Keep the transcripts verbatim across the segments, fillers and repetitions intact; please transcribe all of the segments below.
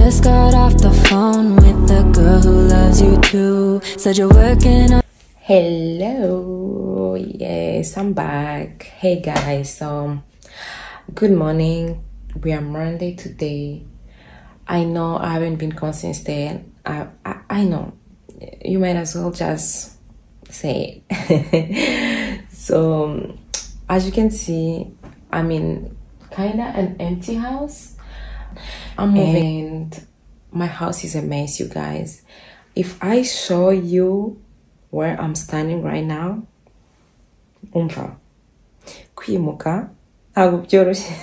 just got off the phone with the girl who loves you too. Said you're working on. Hello, yes, I'm back. Hey guys, um good morning. We are Monday today. I know I haven't been consistent. I, I I know you might as well just say it. So um, as you can see, I'm in kind of an empty house. I'm moving and my house is a mess, you guys. If I show you where I'm standing right now, umva kwimuka ntabwo byoroshye.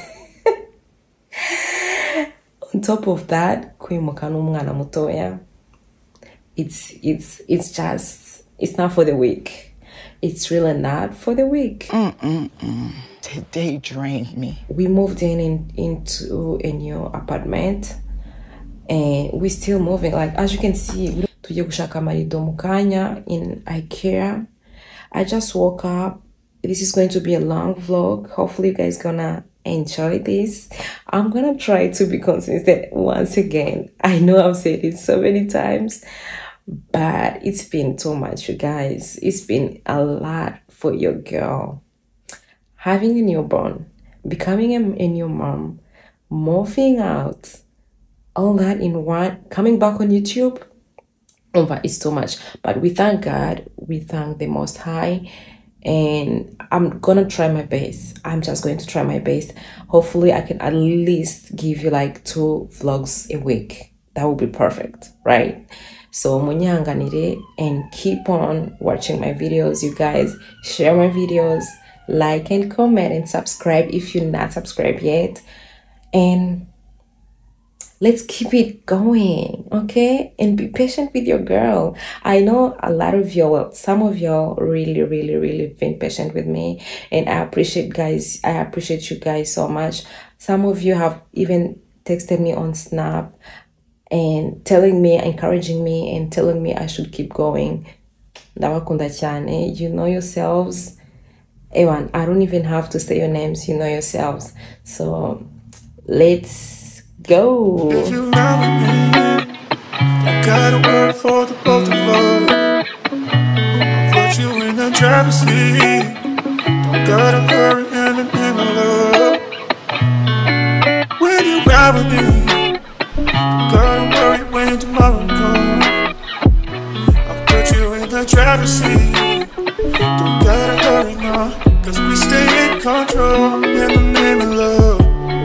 On top of that, kwimuka n'umwana mutoya, it's it's it's just it's not for the weak. It's really not for the weak. Mm -mm -mm. Today drained me. We moved in, in into a new apartment and we're still moving. Like as you can see, tujye gushaka amarido mu kanya in IKEA. I just woke up. This is going to be a long vlog. Hopefully you guys gonna enjoy this. I'm gonna try to be consistent once again. I know I've said it so many times, but it's been too much, you guys. It's been a lot for your girl. Having a newborn, becoming a, a new mom, moving out, all that in one, coming back on YouTube, over it's too much. But we thank God, we thank the Most High, and I'm gonna try my best. I'm just going to try my best. Hopefully I can at least give you like two vlogs a week. That would be perfect, right? So munyanganire and keep on watching my videos, you guys. Share my videos, like and comment and subscribe if you're not subscribed yet, and let's keep it going, okay? And be patient with your girl. I know a lot of y'all, well, some of y'all really, really, really been patient with me, and I appreciate guys. I appreciate you guys so much. Some of you have even texted me on Snap and telling me, encouraging me, and telling me I should keep going. Ndabakunda cyane. You know yourselves. Ewan, I don't even have to say your names. You know yourselves. So let's go. If you love me, I gotta work for the both of us. I'll put you in the driver's seat. Don't gotta hurry and in the love. When you ride with me, don't gotta worry when tomorrow comes. I'll put you in the driver's seat. Don't gotta hurry now, cause we stay in control in the name of love.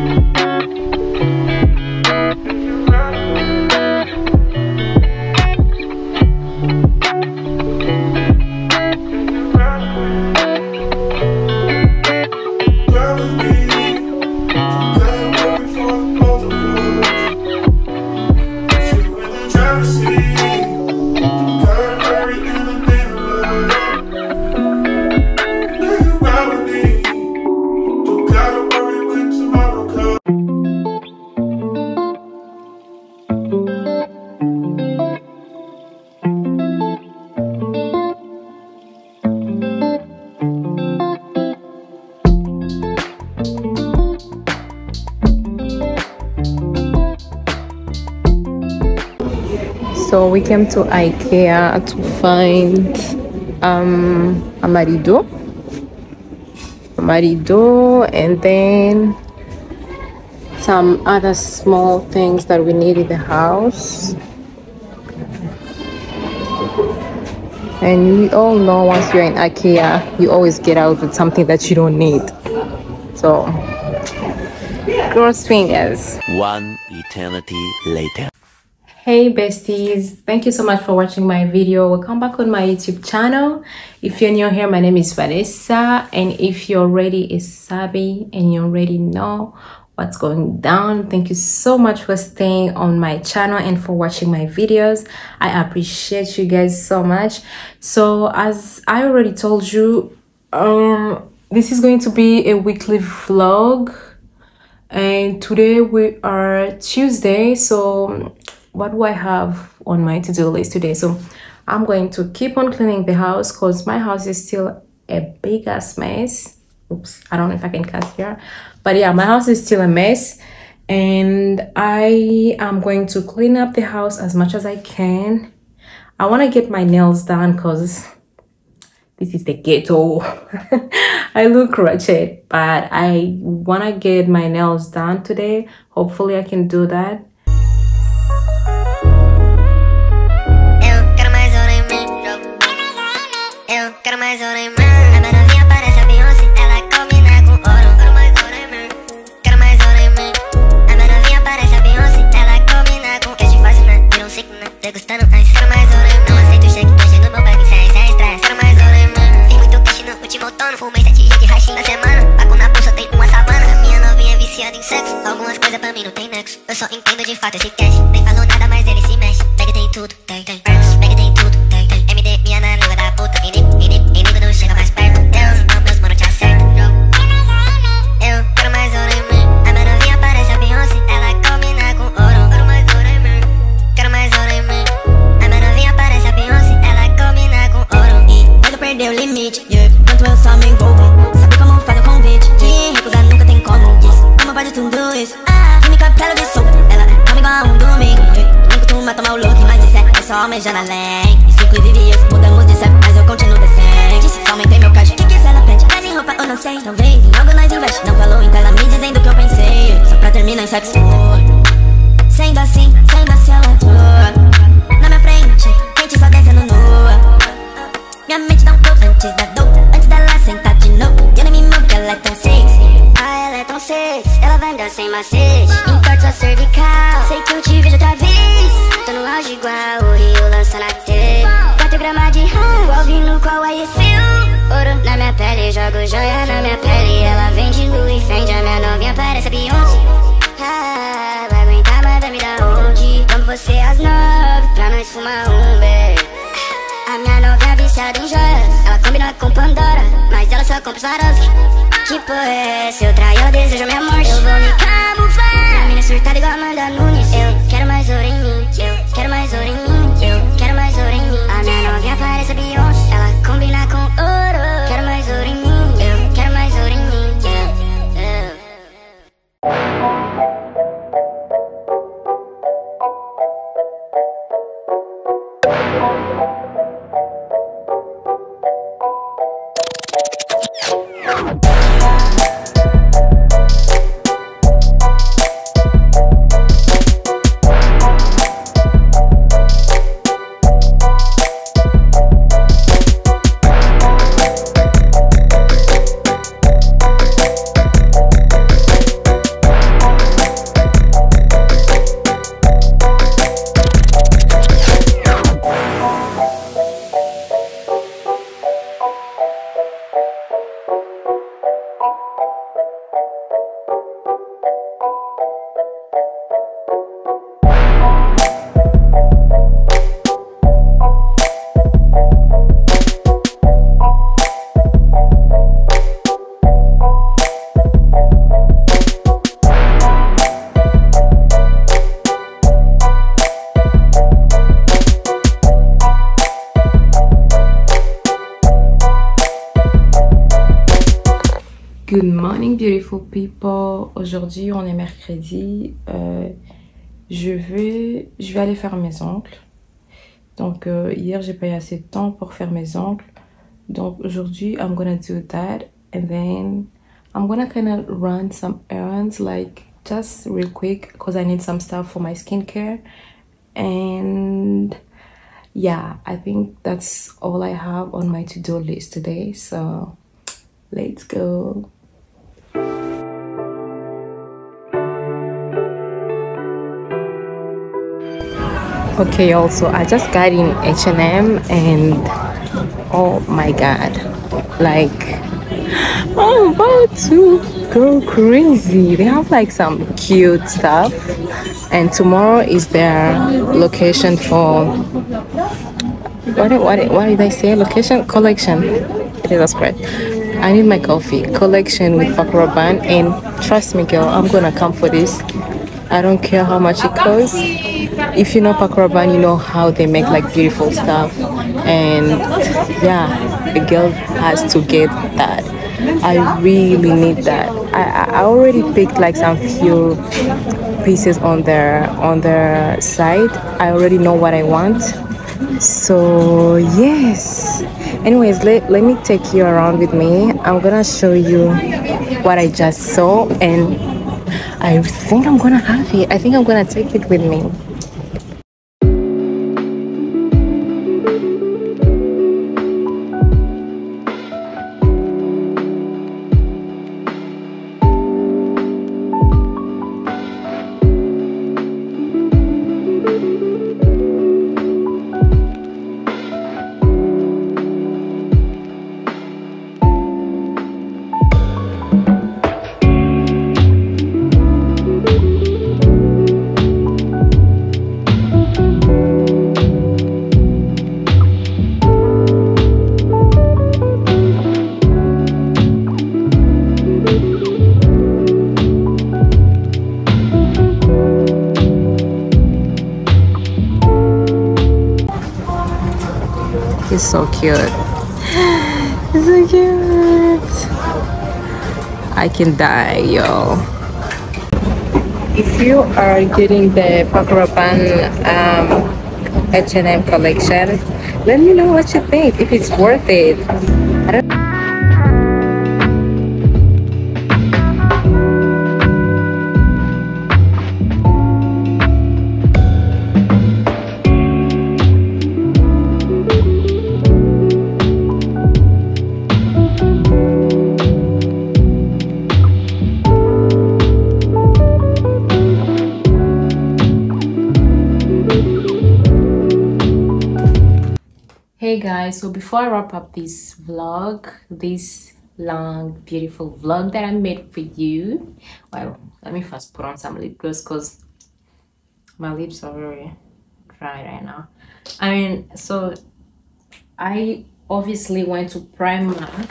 So we came to IKEA to find um, a marido, a marido, and then some other small things that we need in the house. And we all know once you're in IKEA, you always get out with something that you don't need. So, cross fingers. One eternity later. Hey besties, thank you so much for watching my video. Welcome back on my YouTube channel. If you're new here, my name is Vanessa, and if you're already a savvy and you already know what's going down, thank you so much for staying on my channel and for watching my videos. I appreciate you guys so much. So as I already told you, um this is going to be a weekly vlog, and today we are Tuesday. So what do I have on my to-do list today? So I'm going to keep on cleaning the house because my house is still a big ass mess. Oops, I don't know if I can cut here, but yeah, my house is still a mess. and I am going to clean up the house as much as I can. I want to get my nails done because this is the ghetto. I look wretched, but I want to get my nails done today. Hopefully I can do that. Algumas coisas pra mim não tem nexo. Eu só entendo de fato esse cash. Nem falou nada, mas ele se mexe. Bag tem tudo, tem, tem. Bag tem tudo, tem, tem. M D, minha na língua da puta. Inimigo, inimigo não chega mais perto. Deus, então meus mano te acerta. Eu quero mais ouro em mim. A minha novinha parece a Beyoncé. Ela combina com ouro. Quero mais ouro em mim. Quero mais ouro em mim. A minha novinha parece a Beyoncé. Ela combina com ouro. E quando perder o limite, yeah. Quanto eu só me envolvo. Sabe como faz o convite? E recusar nunca tem como. Como pode tudo isso? Ah, química, pelo de soco. Ela come igual um domingo. Nem costuma tomar o look, mas isso é, é só almejando além. Isso inclusive eu mudamos de certo, mas eu continuo decente. Só aumentei meu caixa, que que ela pede? Mas em roupa eu não sei, talvez em algo nós investe. Não falou, então ela me dizendo o que eu pensei. Só pra terminar em sexo. Sendo assim, sendo assim ela atua. Na minha frente, quente só descendo nua. Minha mente dá um pouco antes da dor. Antes dela sentar de novo. E eu nem me movo que ela é tão sexy. Ah, ela é tão sexy, ela vai andar sem macete. Entorta sua cervical, sei que eu te vejo outra vez. Tô no auge igual o Rio lança na T. Quatro gramas de rum, igual vinho qual aeceu. Ouro na minha pele, jogo joia na minha pele. Ela vem de Louis Fendi, a minha novinha parece a Beyoncé. Ah, vai aguentar, mas vai me dar onde? Vamos você às nove, pra nós fumar um beijo. A minha novinha viciada em joias. Ela combina com Pandora, mas ela só compra Swarovski. Que porra é essa? Eu traio, eu desejo minha morte. Eu vou me camuflar. A mina surtada igual Amanda Nunes. Eu quero mais ouro em mim. Eu quero mais ouro em mim. Eu quero mais ouro em mim. A minha novinha parece a Beyoncé. Ela combina com ouro. Quero mais ouro em mim. Eu quero mais ouro em mim. Eu, eu. Good morning beautiful people. Aujourd'hui on est mercredi. Euh, je vais je vais aller faire mes ongles. Donc euh, hier j'ai pas eu assez de temps pour faire mes ongles. Donc aujourd'hui I'm gonna do that and then I'm gonna kind of run some errands, like just real quick because I need some stuff for my skincare. And yeah, I think that's all I have on my to-do list today. So let's go. Okay, also I just got in H and M and oh my god, like I'm about to go crazy. They have like some cute stuff, and tomorrow is their location for what what what did I say? Location collection. Okay, that's correct. I need my coffee collection with Paco Rabanne, and trust me girl, I'm gonna come for this. I don't care how much it costs. If you know Paco Rabanne, you know how they make like beautiful stuff, and yeah, the girl has to get that. I really need that. I, I already picked like some few pieces on their on their side. I already know what I want. So yes. Anyways, let, let me take you around with me. I'm gonna show you what I just saw, and I think I'm gonna have it. I think I'm gonna take it with me. He's so cute. He's so cute. I can die, yo. If you are getting the Paco Rabanne um, H and M collection, let me know what you think, if it's worth it. I don't Hey guys, so before I wrap up this vlog, this long beautiful vlog that I made for you, well, let me first put on some lip gloss because my lips are very dry right now. I mean, so I obviously went to Primark,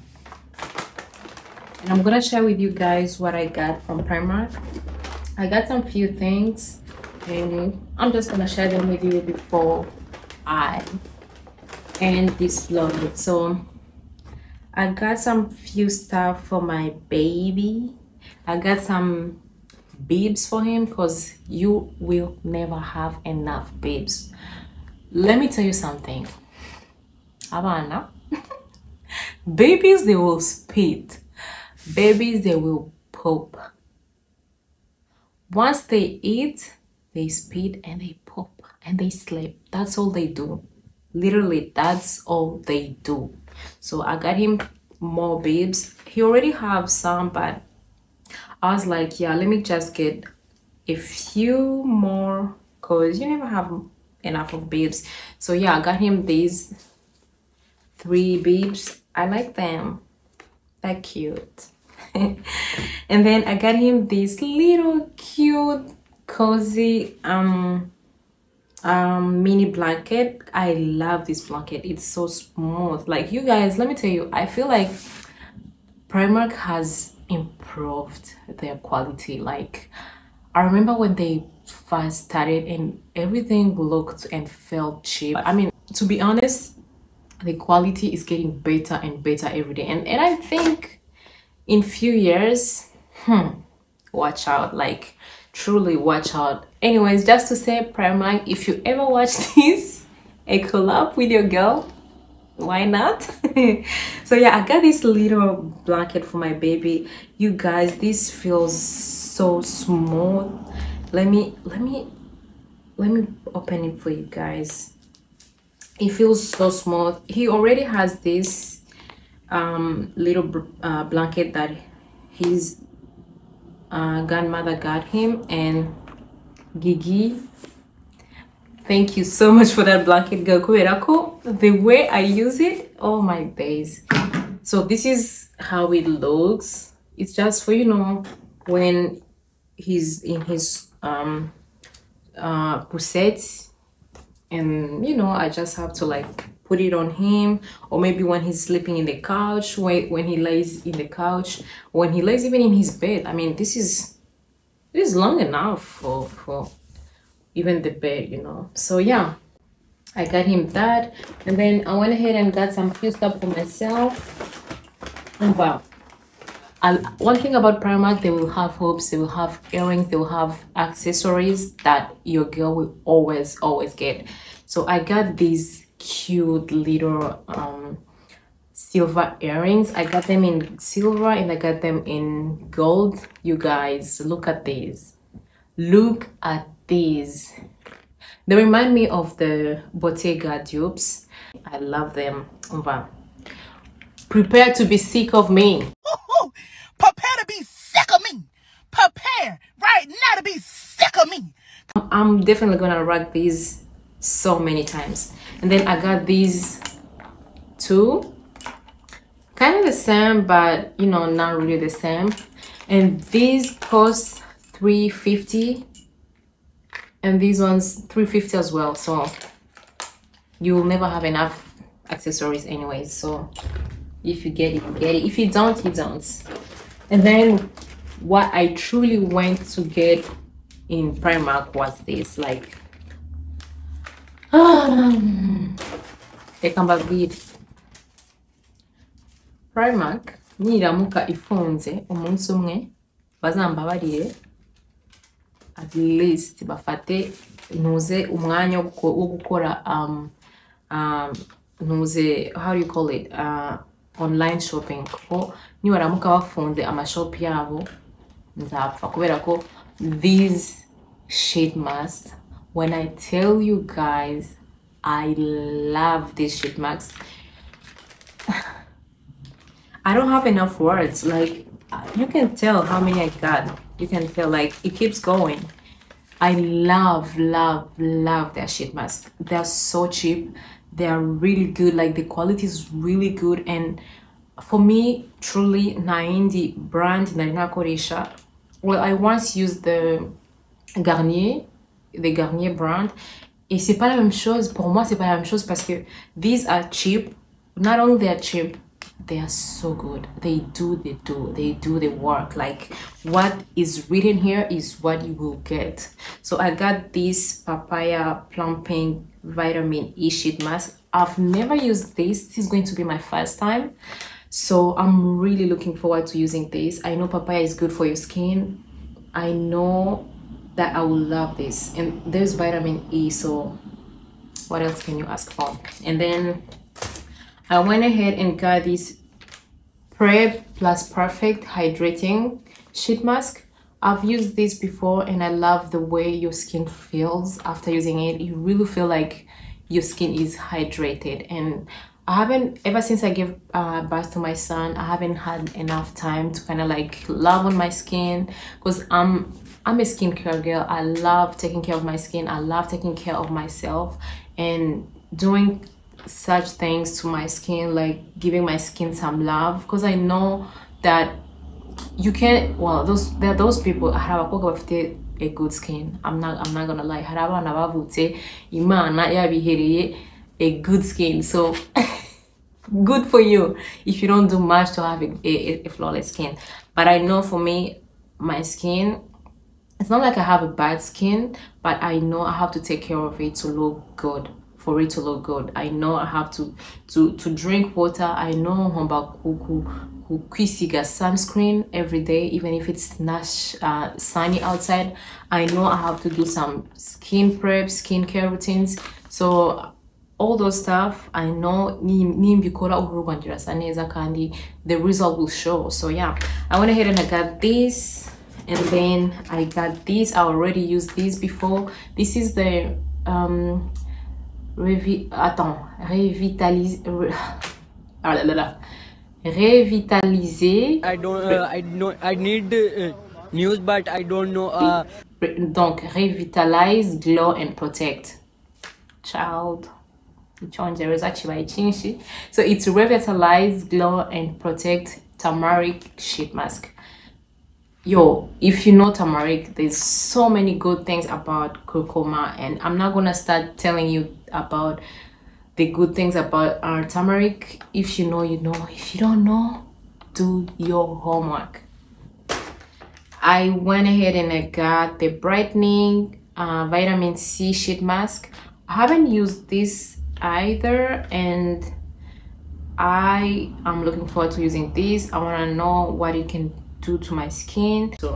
and I'm gonna share with you guys what I got from Primark. I got some few things, and I'm just gonna share them with you before I end this vlog. So I got some few stuff for my baby. I got some bibs for him because you will never have enough bibs. Let me tell you something, Havana. Babies, they will spit. Babies, they will poop. Once they eat, they spit and they poop and they sleep. That's all they do. Literally, that's all they do. So I got him more bibs. He already have some, but I was like, yeah, let me just get a few more because you never have enough of bibs. So yeah, I got him these three bibs. I like them. They're cute. And then I got him this little cute cozy um um mini blanket. I love this blanket. It's so smooth. Like, you guys, let me tell you, I feel like Primark has improved their quality. Like, I remember when they first started and everything looked and felt cheap. I mean, to be honest, the quality is getting better and better every day, and and I think in few years, hmm watch out, like truly watch out. Anyways, just to say, Primark, if you ever watch this, a collab with your girl, why not? So yeah, I got this little blanket for my baby. You guys, this feels so smooth. Let me let me let me open it for you guys. It feels so smooth. He already has this um little uh, blanket that his uh, grandmother got him, and Gigi, thank you so much for that blanket, girl. The way I use it, oh my days. So this is how it looks. It's just for, you know, when he's in his um uh poussette, and you know, I just have to like put it on him, or maybe when he's sleeping in the couch, when, when he lays in the couch, when he lays even in his bed. I mean, this is this is long enough for for even the bed, you know. So yeah, I got him that, and then I went ahead and got some few stuff for myself. And wow, And one thing about Primark, they will have hoops, they will have earrings, they will have accessories that your girl will always always get. So I got these cute little um silver earrings. I got them in silver and I got them in gold. You guys, look at these. Look at these. They remind me of the Bottega dupes. I love them. Prepare to be sick of me. Prepare to be sick of me. Prepare right now to be sick of me. I'm definitely gonna rock these so many times. And then I got these two, kind of the same, but you know, not really the same. And these cost three fifty, and these ones three fifty as well. So you will never have enough accessories anyways. So if you get it, you get it. If you don't, you don't. And then what I truly went to get in Primark was this, like um, Primark niramuka ifunze umunsi umwe bazambabarire at least bafate ntuze umwanya wo gukora um um ntuze, how do you call it, uh online shopping, ko nibaramuka bafunze amashop yabo nzapfa kubera ko these sheet masks, when I tell you guys, I love these sheet masks. I don't have enough words. Like, you can tell how many I got. You can tell, like, it keeps going. I love, love, love their sheet masks. They're so cheap. They're really good. Like, the quality is really good. And for me, truly, Naindi brand, Narina Koresha. Well, I once used the Garnier, the Garnier brand. Et c'est pas la même chose. Pour moi, c'est pas la même chose parce que these are cheap. Not only they're cheap, they are so good. They do they do they do the work. Like, what is written here is what you will get. So I got this papaya plumping vitamin E sheet mask. I've never used this. This is going to be my first time, so I'm really looking forward to using this. I know papaya is good for your skin. I know that I will love this, and there's vitamin E, so what else can you ask for? And then I went ahead and got this Prep Plus Perfect Hydrating Sheet Mask. I've used this before and I love the way your skin feels after using it. You really feel like your skin is hydrated. And I haven't, ever since I gave uh, birth to my son, I haven't had enough time to kind of like love on my skin, because I'm, I'm a skincare girl. I love taking care of my skin. I love taking care of myself and doing such things to my skin, like giving my skin some love, because I know that you can't, well, those there are those people have a a good skin. I'm not I'm not gonna lie. Imana yabihereye a good skin. So good for you if you don't do much to have a, a, a flawless skin. But I know for me, my skin, it's not like I have a bad skin, but I know I have to take care of it to look good. For it to look good, I know I have to to to drink water. I know homba kuku kuisiga sunscreen every day, even if it's not uh, sunny outside. I know I have to do some skin prep, skincare routines. So all those stuff, I know the result will show. So yeah, I went ahead and I got this, and then I got this. I already used this before. This is the um Revi attends, revitalise ah là là là revitaliser. I don't uh, I know I need uh, news, but I don't know uh donc revitalize, glow and protect. Child, so it's revitalize, glow and protect turmeric sheet mask. Yo, if you know turmeric, there's so many good things about curcuma, and I'm not gonna start telling you about the good things about our turmeric. If you know, you know. If you don't know, do your homework. I went ahead and I got the brightening uh, vitamin C sheet mask. I haven't used this either, and I am looking forward to using this. I want to know what it can do to my skin. So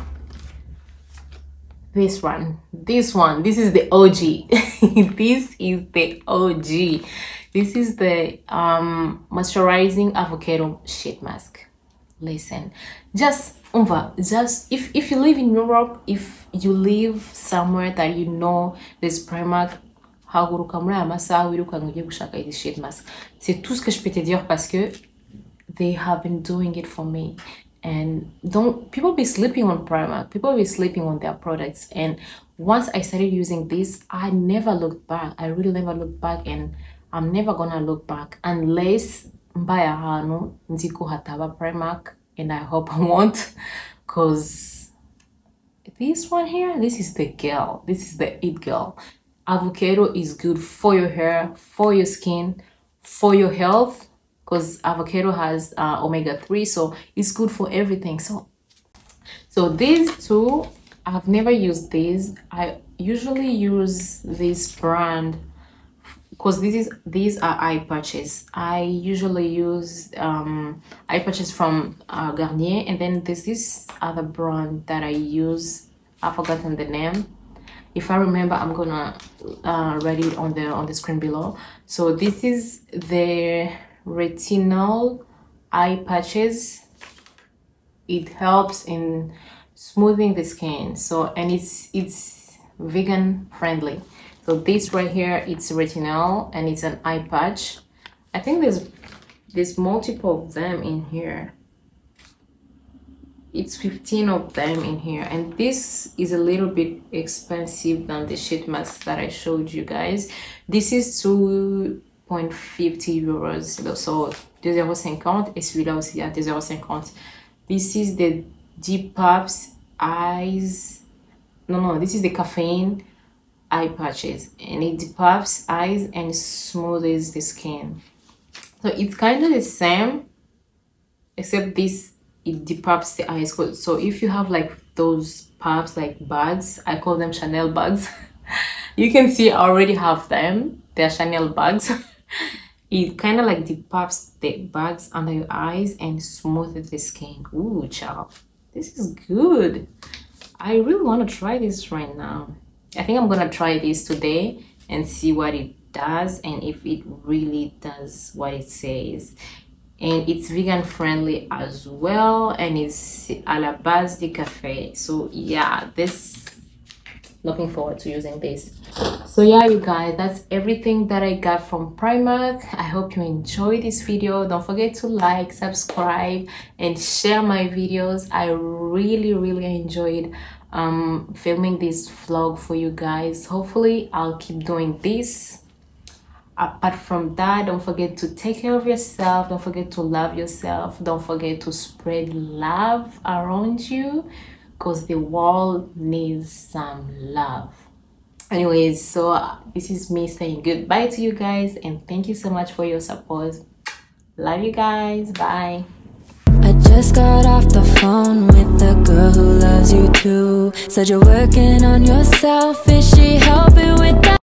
this one, this one, this is the O G. This is the O G. This is the um moisturizing avocado sheet mask. Listen, just over just if if you live in Europe, if you live somewhere that you know there's Primark, haguruka muri aya masaha wirukanka ugiye gushaka iyi sheet mask. C'est tout ce que je peux te dire parce que they have been doing it for me. And don't people be sleeping on Primark, people be sleeping on their products. And once I started using this, I never looked back. I really never looked back, and I'm never gonna look back unless mbaya hano nziko hataba Primark, and I hope I won't, because this one here, this is the girl, this is the it girl. Avocado is good for your hair, for your skin, for your health, because avocado has uh, omega three, so it's good for everything. So so these two, I've never used these. I usually use this brand because this is these are eye patches. I usually use um eye patches from uh, Garnier, and then there's this other brand that I use. I've forgotten the name. If I remember, I'm gonna uh, write it on the on the screen below. So this is the retinol eye patches. It helps in smoothing the skin, so and it's it's vegan friendly. So this right here, it's retinol and it's an eye patch. I think there's there's multiple of them in here. It's fifteen of them in here, and this is a little bit expensive than the sheet mask that I showed you guys. This is two point five zero euros, so two euros cinquante, et celui-là aussi à two euros cinquante. This is the Depop's eyes, no no this is the caffeine eye patches, and it depuffs eyes and smooths the skin. So it's kind of the same, except this it depuffs the eyes. So if you have like those puffs, like bags, I call them Chanel bags. You can see I already have them. They're Chanel bags. It kind of like depuffs the bags under your eyes and smooths the skin. Ooh, child, this is good. I really want to try this right now. I think I'm gonna try this today and see what it does, and if it really does what it says. And it's vegan friendly as well, and it's à la base de café. So yeah, this, looking forward to using this. So yeah, you guys, that's everything that I got from Primark. I hope you enjoyed this video. Don't forget to like, subscribe, and share my videos. I really really enjoyed um filming this vlog for you guys. Hopefully I'll keep doing this. Apart from that, don't forget to take care of yourself. Don't forget to love yourself. Don't forget to spread love around you, because the world needs some love. Anyways, so uh, this is me saying goodbye to you guys, and thank you so much for your support. Love you guys. Bye. I just got off the phone with the girl who loves you too. Said you're working on yourself. Is she helping with that?